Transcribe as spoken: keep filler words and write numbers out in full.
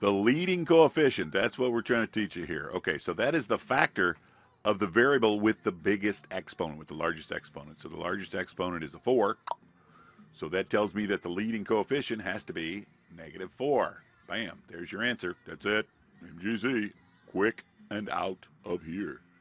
The leading coefficient, that's what we're trying to teach you here. Okay, so that is the factor of the variable with the biggest exponent, with the largest exponent. So the largest exponent is a four. So that tells me that the leading coefficient has to be negative four. Bam, there's your answer. That's it. M G C, quick and out of here.